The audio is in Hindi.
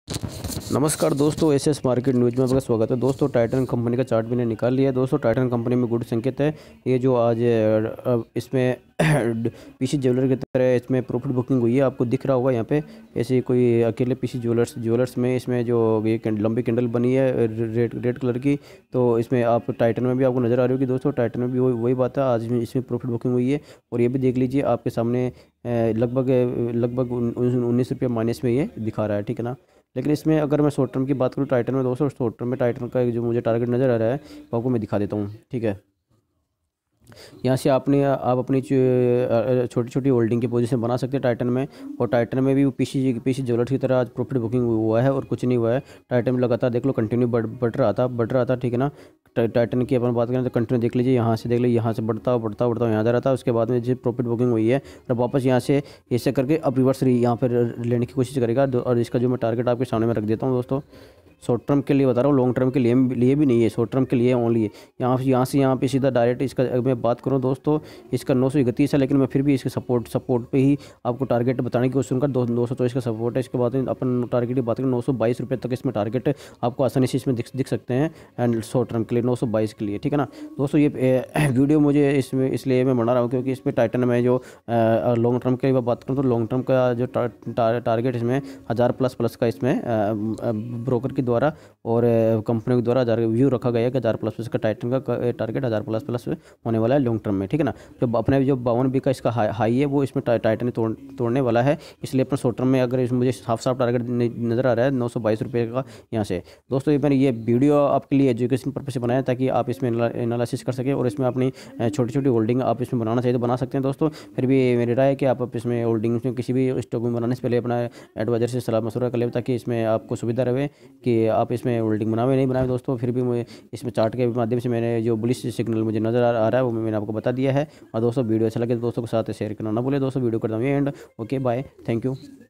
नमस्कार दोस्तों, एसएस मार्केट न्यूज़ में आपका स्वागत है। दोस्तों, टाइटन कंपनी का चार्ट मैंने निकाल लिया है। दोस्तों, टाइटन कंपनी में गुड संकेत है। ये जो आज इसमें पीसी ज्वेलर की तरह इसमें प्रॉफिट बुकिंग हुई है, आपको दिख रहा होगा यहाँ पे। ऐसे कोई अकेले पीसी ज्वेलर्स में इसमें जो ये लंबी कैंडल बनी है रेड कलर की, तो इसमें आप टाइटन में भी आपको नज़र आ रही होगी। दोस्तों, टाइटन में भी वही बात है, आज में इसमें प्रॉफिट बुकिंग हुई है। और ये भी देख लीजिए आपके सामने, लगभग लगभग 19 रुपये माइनस में ये दिखा रहा है, ठीक है ना। लेकिन इसमें अगर मैं शॉर्ट टर्म की बात करूँ टाइटन में, दोस्तों शॉर्ट टर्म में टाइटन का एक जो मुझे टारगेट नज़र आ रहा है वो आपको मैं दिखा देता हूँ, ठीक है। यहाँ से आप अपनी छोटी छोटी होल्डिंग की पोजीशन बना सकते हैं टाइटन में। और टाइटन में भी पीसी ज्वेलर्स की तरह आज प्रॉफिट बुकिंग हुआ है और कुछ नहीं हुआ है। टाइटन में लगातार देख लो कंटिन्यू बढ़ रहा था, ठीक है ना। टाइटन की अपन बात करें तो कंटिन्यू देख लीजिए, यहाँ से देख लीजिए, यहाँ से बढ़ता यहाँ जा रहा था। उसके बाद में जो प्रॉफिट बुकिंग हुई है और वापस यहाँ से ऐसे करके अब रिवर्स यहाँ पर लेने की कोशिश करेगा। और इसका जो मैं टारगेट आपके सामने में रख देता हूँ दोस्तों, शॉर्ट टर्म के लिए बता रहा हूँ, लॉन्ग टर्म के लिए भी नहीं है, शॉर्ट टर्म के लिए ओनली है। यहाँ से यहाँ पे सीधा डायरेक्ट इसका मैं बात करूँ दोस्तों, इसका 931 है, लेकिन मैं फिर भी इसके सपोर्ट पे ही आपको टारगेट बताने की कोशिश करूँगा। 224 का सपोर्ट है। इसके बाद अपन टारगेट की बात करें 922 रुपये तक इसमें टारगेट आपको आसानी से इसमें दिख सकते हैं। एंड शॉर्ट टर्म के लिए 922 के लिए, ठीक है ना दोस्तों। ये वीडियो मुझे इसमें इसलिए मैं बना रहा हूँ क्योंकि इसमें टाइटन में जो लॉन्ग टर्म की बात करूँ तो लॉन्ग टर्म का जो टारगेट इसमें 1000 प्लस का इसमें ब्रोकर की द्वारा और कंपनी के द्वारा 1000 व्यू रखा गया है कि 1000 प्लस का टाइटन का टारगेट 1000 प्लस होने वाला है लॉन्ग टर्म में, ठीक है ना। जो अपने जो 52 का इसका हाई है वो इसमें टाइटन तोड़ने वाला है। इसलिए अपना शॉर्ट टर्म में अगर मुझे साफ टारगेट नज़र आ रहा है 922 रुपये का यहाँ से। दोस्तों, ये मैंने ये वीडियो आपके लिए एजुकेशन पर्पज से बनाया ताकि आप इसमें एनालिसिस कर सकें और इसमें अपनी छोटी छोटी होल्डिंग आप इसमें बनाना चाहिए तो बना सकते हैं दोस्तों। फिर भी मेरी राय है कि आप इसमें होल्डिंग में किसी भी स्टॉक में बनाने से पहले अपना एडवाइजर से सलाह मशवरा कर लें ताकि इसमें आपको सुविधा रहे कि आप इसमें होल्डिंग बनावे नहीं बनावे। दोस्तों, फिर भी मुझे इसमें चार्ट के माध्यम से मैंने जो बुलिश सिग्नल मुझे नज़र आ रहा है वो मैंने आपको बता दिया है। और दोस्तों, वीडियो अच्छा लगे तो दोस्तों के साथ शेयर करना ना भूलें। दोस्तों, वीडियो करता हूँ and okay bye, thank you.